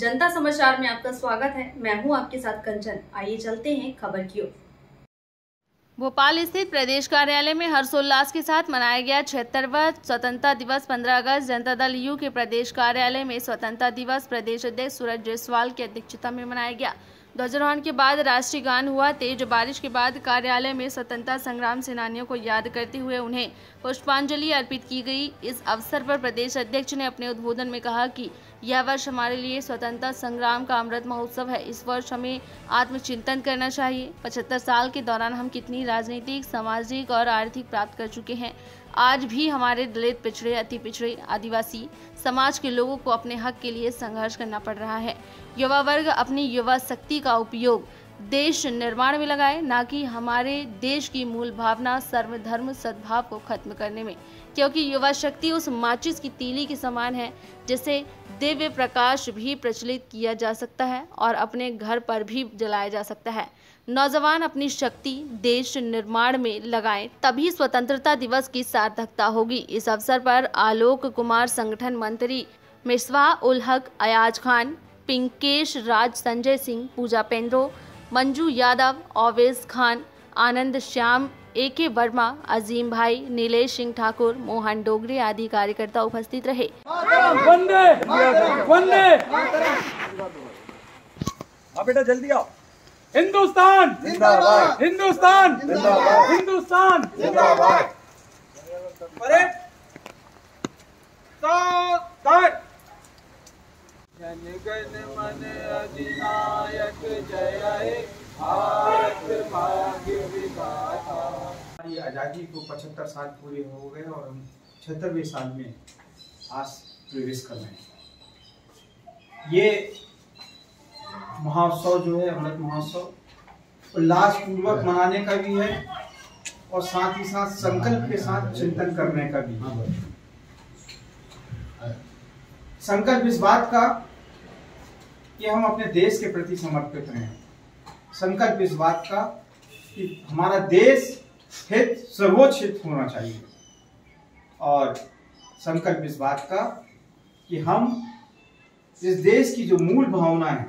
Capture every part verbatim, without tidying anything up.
जनता समाचार में आपका स्वागत है। मैं हूं आपके साथ कंचन। आइए चलते हैं खबर की ओर। भोपाल स्थित प्रदेश कार्यालय में हर्षोल्लास के साथ मनाया गया छिहत्तरवां स्वतंत्रता दिवस। पंद्रह अगस्त जनता दल यू के प्रदेश कार्यालय में स्वतंत्रता दिवस प्रदेश अध्यक्ष सूरज जायसवाल की अध्यक्षता में मनाया गया। ध्वजारोहण के बाद राष्ट्रीय गान हुआ। तेज बारिश के बाद कार्यालय में स्वतंत्रता संग्राम सेनानियों को याद करते हुए उन्हें पुष्पांजलि अर्पित की गई। इस अवसर पर प्रदेश अध्यक्ष ने अपने उद्बोधन में कहा कि यह वर्ष हमारे लिए स्वतंत्रता संग्राम का अमृत महोत्सव है। इस वर्ष हमें आत्मचिंतन करना चाहिए। पचहत्तर साल के दौरान हम कितनी राजनीतिक, सामाजिक और आर्थिक प्राप्त कर चुके हैं। आज भी हमारे दलित, पिछड़े, अति पिछड़े, आदिवासी समाज के लोगों को अपने हक के लिए संघर्ष करना पड़ रहा है। युवा वर्ग अपनी युवा शक्ति का उपयोग देश निर्माण में लगाए, ना कि हमारे देश की मूल भावना सर्वधर्म सद्भाव को खत्म करने में, क्योंकि युवा शक्ति उस माचिस की तीली के समान है जिसे दिव्य प्रकाश भी प्रचलित किया जा सकता है और अपने घर पर भी जलाया जा सकता है। नौजवान अपनी शक्ति देश निर्माण में लगाएं, तभी स्वतंत्रता दिवस की सार्थकता होगी। इस अवसर पर आलोक कुमार, संगठन मंत्री मिसबाह उल हक, अयाज खान, पिंकेश राज, संजय सिंह, पूजा पेंड्रो, मंजू यादव, ओवैस खान, आनंद श्याम, ए के वर्मा, अजीम भाई, नीलेश सिंह ठाकुर, मोहन डोगरे आदि कार्यकर्ता उपस्थित रहे। वंदे वंदे आ बेटा जल्दी आओ। हिंदुस्तान जिंदाबाद, हिंदुस्तान जिंदाबाद, हिंदुस्तान जिंदाबाद। अरे जन गण मन अधिनायक जय हे भारत भाग्य विधाता। हमारी आज़ादी को पचहत्तर साल पूरे हो गए और हम छिहत्तरवें साल में आज प्रवेश कर रहे हैं। ये महोत्सव जो है अमृत महोत्सव उल्लास पूर्वक मनाने का भी है और साथ ही साथ संकल्प के साथ चिंतन करने का भी है। संकल्प इस बात का कि हम अपने देश के प्रति समर्पित रहें। संकल्प इस बात का कि हमारा देश हित सर्वोच्च हित होना चाहिए और संकल्प इस बात का कि हम इस देश की जो मूल भावना है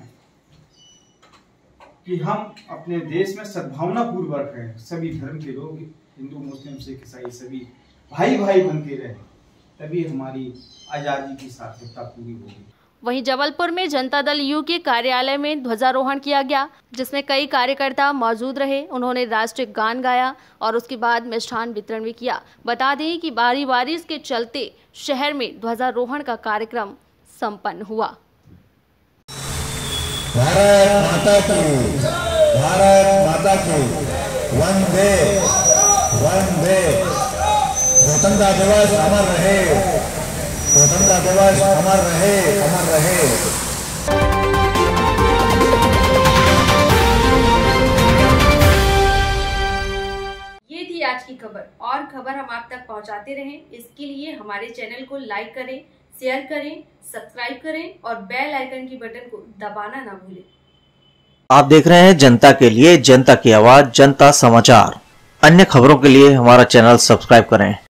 कि हम अपने देश में सद्भावना पूर्वक रहें। सभी धर्म के लोग, हिंदू, मुस्लिम, सिख, ईसाई सभी भाई भाई बन के रहें, तभी हमारी आज़ादी की सार्थकता पूरी होगी। वहीं जबलपुर में जनता दल यू के कार्यालय में ध्वजारोहण किया गया, जिसमें कई कार्यकर्ता मौजूद रहे। उन्होंने राष्ट्रीय गान गाया और उसके बाद मिष्ठान वितरण भी किया। बता दें कि भारी बारिश के चलते शहर में ध्वजारोहण का कार्यक्रम संपन्न हुआ। भारत माता की, भारत माता की, वंदे वंदे। स्वतंत्रता दिवस अमर रहे, स्वतंत्रता दिवस अमर रहे, अमर रहे। ये थी आज की खबर और खबर हम आप तक पहुंचाते रहें। इसके लिए हमारे चैनल को लाइक करें, शेयर करें, सब्सक्राइब करें और बेल आइकन की बटन को दबाना ना भूलें। आप देख रहे हैं जनता के लिए, जनता की आवाज, जनता समाचार। अन्य खबरों के लिए हमारा चैनल सब्सक्राइब करें।